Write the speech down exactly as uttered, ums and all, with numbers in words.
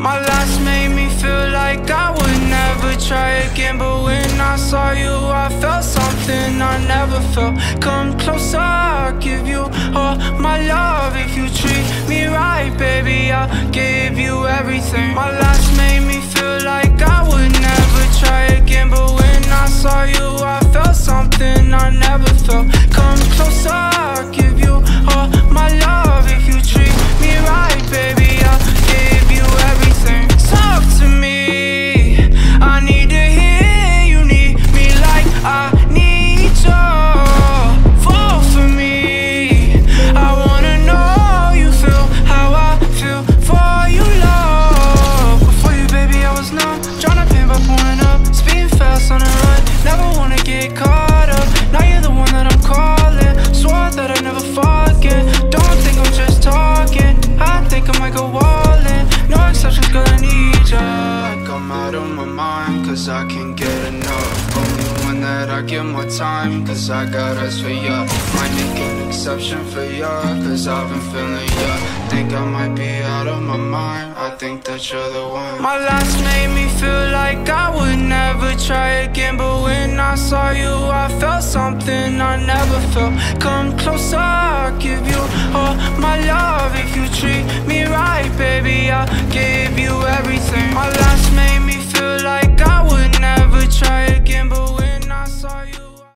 My last made me feel like I would never try again, but when I saw you I felt something I never felt. Come closer, I'll give you all my love. If you treat me right, baby, I'll give you everything. My last made me feel like I would never try again, but when I saw you I felt something I never felt. Come closer, I'll give you all my love. If you treat me right, baby, I'll give you everything. Talk to me, I need to hear you need me like I need you. Fall for me, I wanna know you feel how I feel for you, love. Before you, baby, I was numb, tryna pain by pulling up, speeding fast on the run, never wanna get caught up. Now you're the one that I'm calling, swore that I'd never forget. Don't think I'm just talking, I think I might go all in. No exceptions, girl, I need ya. I'm out of my mind, cause I can't get enough. Only one that I give more time, cause I got eyes for ya. Might make an exception for ya, cause I've been feeling ya. Think I might be out of my mind, I think that you're the one. My last made me feel like I would never try again, but when I saw you I felt something I never felt. Come close.